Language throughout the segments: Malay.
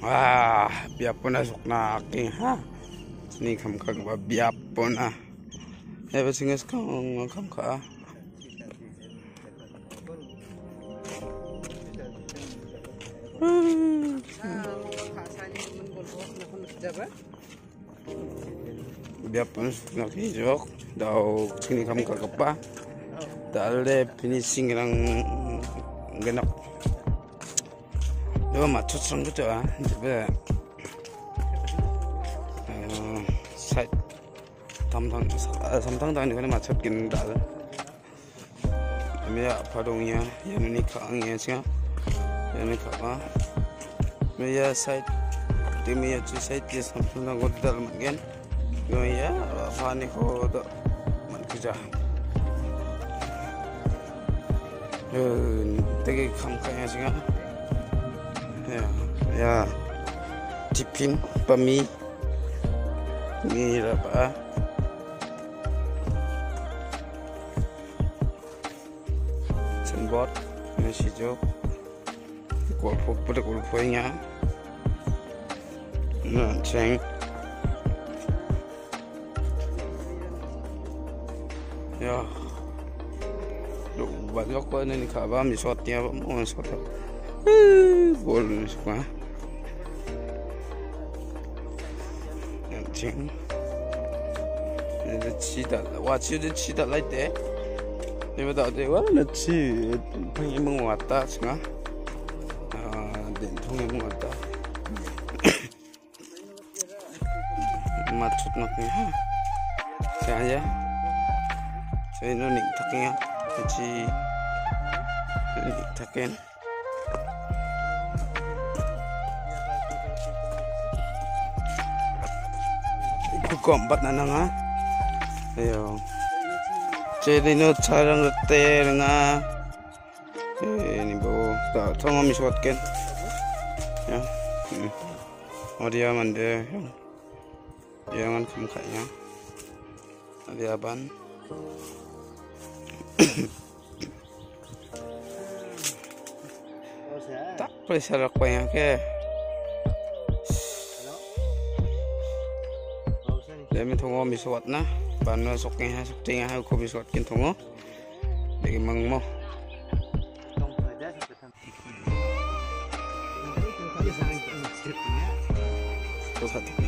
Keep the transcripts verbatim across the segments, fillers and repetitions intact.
Ah, biar pun asuk na aking ha. Ni Kamko ba biar pun ah. Eh besinges kang Kamko ah. Biar pun nak hijau, dah sini Kamko apa? Dah le finishing lang genap. Dua macam tu tu ah, jadi side tamtang tamtang dah ni kan macam gini dah. Maya padongnya, yang ni kangnya sih, yang ni kang. Maya side, di maya tu side dia sampai nak godal mungkin. Maya apa ni kau dah macam 되게 감각이야 지금. 야, 야, 디핀, 빠미, 미라바. 전봇, ini sijo. Golf, pada golfnya. Nah, ceng. Ya. Banyak kau ni khabar misotnya apa mau misot. Bol semua. Cing. Ini cita, wah cita cita lagi deh. Ini betul deh, wah nanti pengen menguatah semua. Ah, dentung yang menguatah. Macet nak ni. Saya, saya ni nik taknya. Jadi taken itu kompat nana nga ayo jadi no carang rete nga ini bawa tak tahu mami suatkan ya oh dia mande jangan kamu kayaknya dia ban tak pressure aku yang ke demi thongo miswat na banwa soknya soknya aku miswat kin thongo lagi mangmo tu satu ni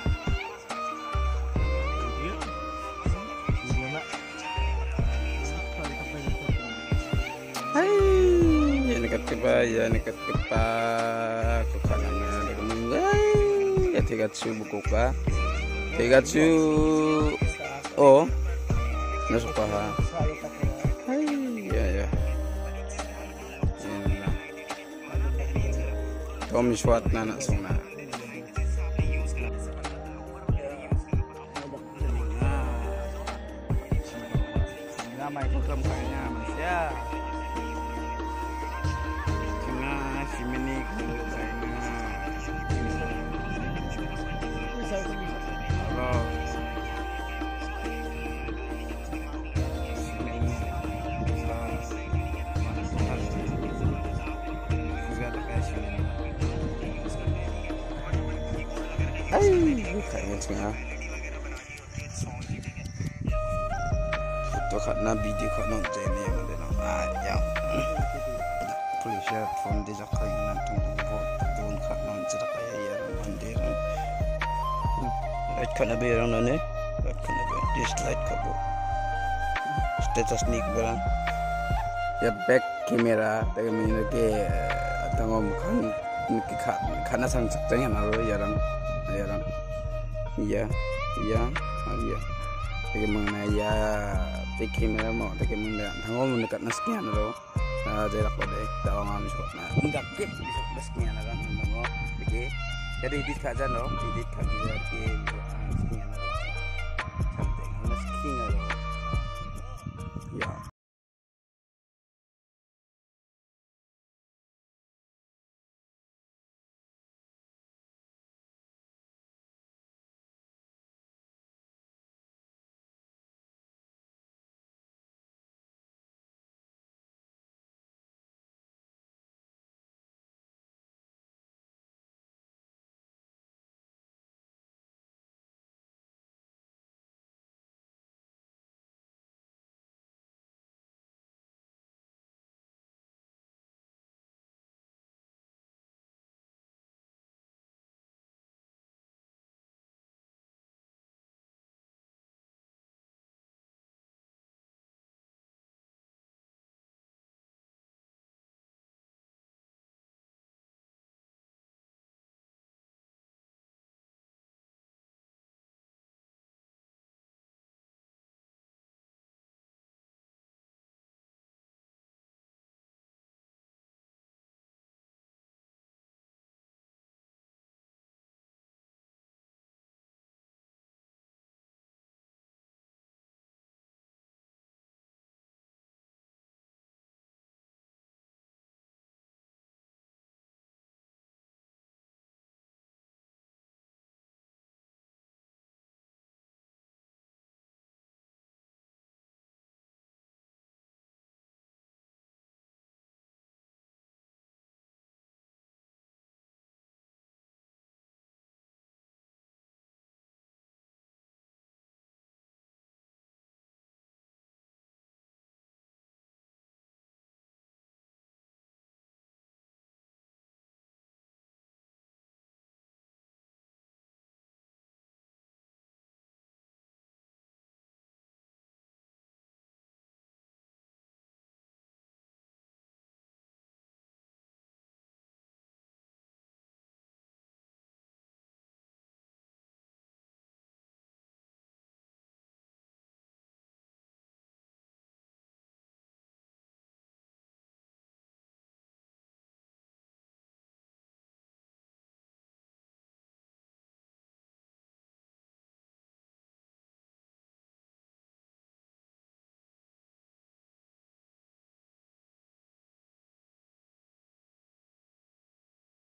Kepa ya ni kepa kukanannya dari mungai ya tiga cu buku ka tiga cu oh masuk paha hai ya ya ini Tom Swat nana sona nama itu kemkanya manusia Ay, kayaknya tengah. Itu karena video kan nonton ini yang ada nak ayam. Polisi phone dia cakap yang nanti tunggu pun kan nonton cakap yang mandir. Light kan ada yang nane, light kan ada dislike kabu. Status ni keberan. Ya back kamera, tapi mana ke tengok kan ni kan karena sang cakapnya naruh jarang. Jarang, iya, iya, iya. Tapi mengenai ya, tikim ya mau, tapi mengenai tanggung mendekat naskian lo, nah jarak pada, tahu nggak misal, nah enggak ke bisa naskian kan, tanggung, jadi jadi edit kaja lo, edit kaja jadi naskian lo, cantik, naskian lo, ya.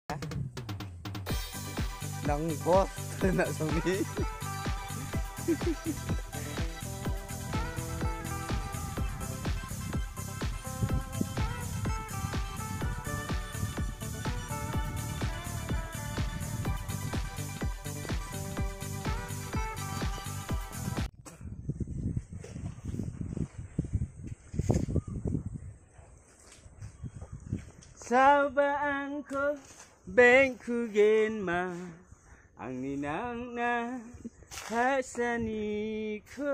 Nang bos nak sumi. Sabaanko bengkugen-ma ang ninang na hasaniko.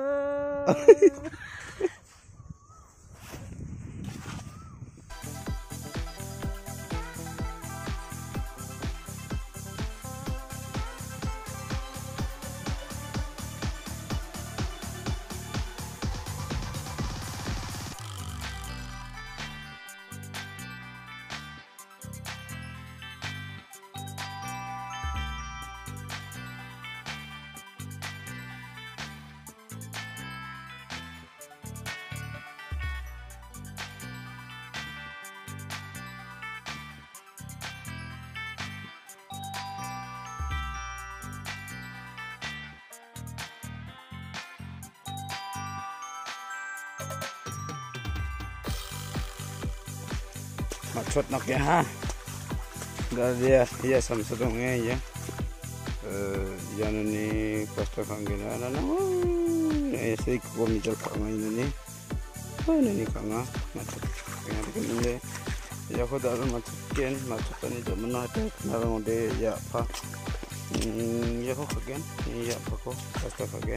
Macot nak ya ha. Dah dia ya sama sedongnya ya. Eh yang ni pasta kangen ana na. Eh sei ko Mitela kangen ini. Oh ini kangen macot. Yang begini ya ko dah macot ken macot ni zaman ada kenal ngode ya apa. Hmm ya ko kangen ya apa ko pasta kangen.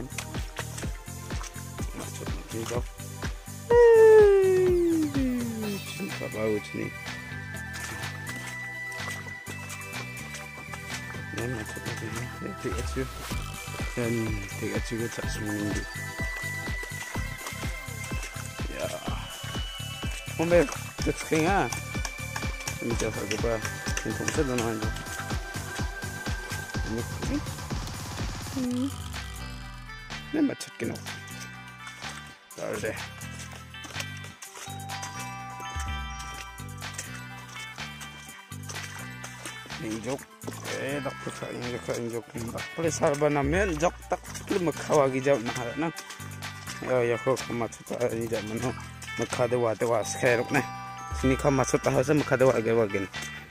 Macot ni kau. Cinta baut ni. Yan, macet na din. Take at you. Yan, take at you sa sumundi. Yeah. Kumbe, that's kaya nga. Hindi siya sabi pa. Yung kumsad na naman yun. Hmm. Yan, macet ka na. Tarde. Injok. Eh, dak pusa injok ka injok. Dak pala sarba namin. Jok tak pala magkawagi jaw na harap na. Ya, ya ko kamatsuta ni jaw man ho. Magkadawa dawa skherok na. Sini kamatsuta ho sa magkadawa agawagin.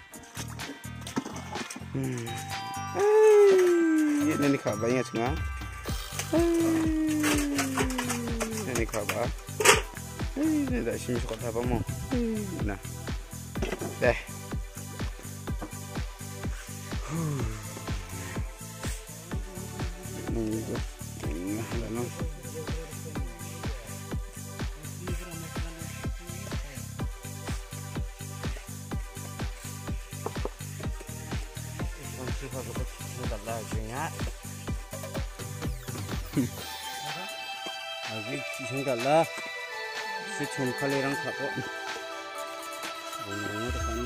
Hmm. Ay, yan ni kaba niya nga. Ay, yan ni kaba. Ay, yan da shimi ko taba mo. Na. Deh. Nunggu, ini ada nong. Masih kalau sudah lagi ya. Lagi sudah lah. Secun kali orang kapok. Ini depan.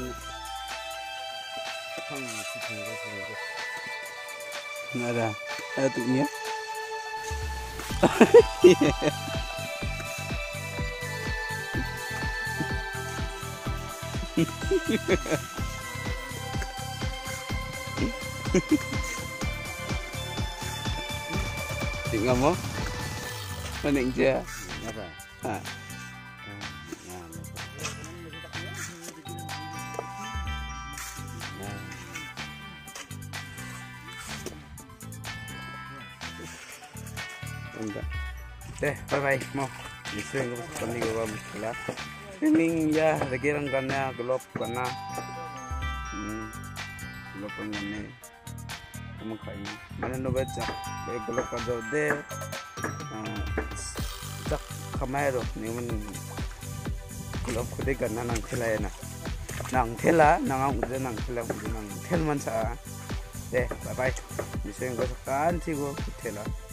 Ada, ada tu ni. Tinggal mo? Maning dia. Apa? Ha. Deh, bye bye mau. Nisoenggipa pandi gua Mitela. Ini ya, regiran karena gelap karena, hmm, gelap karena kamu kain. Mana nobaca, kayak gelap kerja deh. Tak kamera, ni man gelap kode karena nang Mitela ya na. Nang Mitela, nang udah nang Mitela udah nang Mitela man sa. Deh, bye bye. Nisoenggipa kan sih gua Mitela.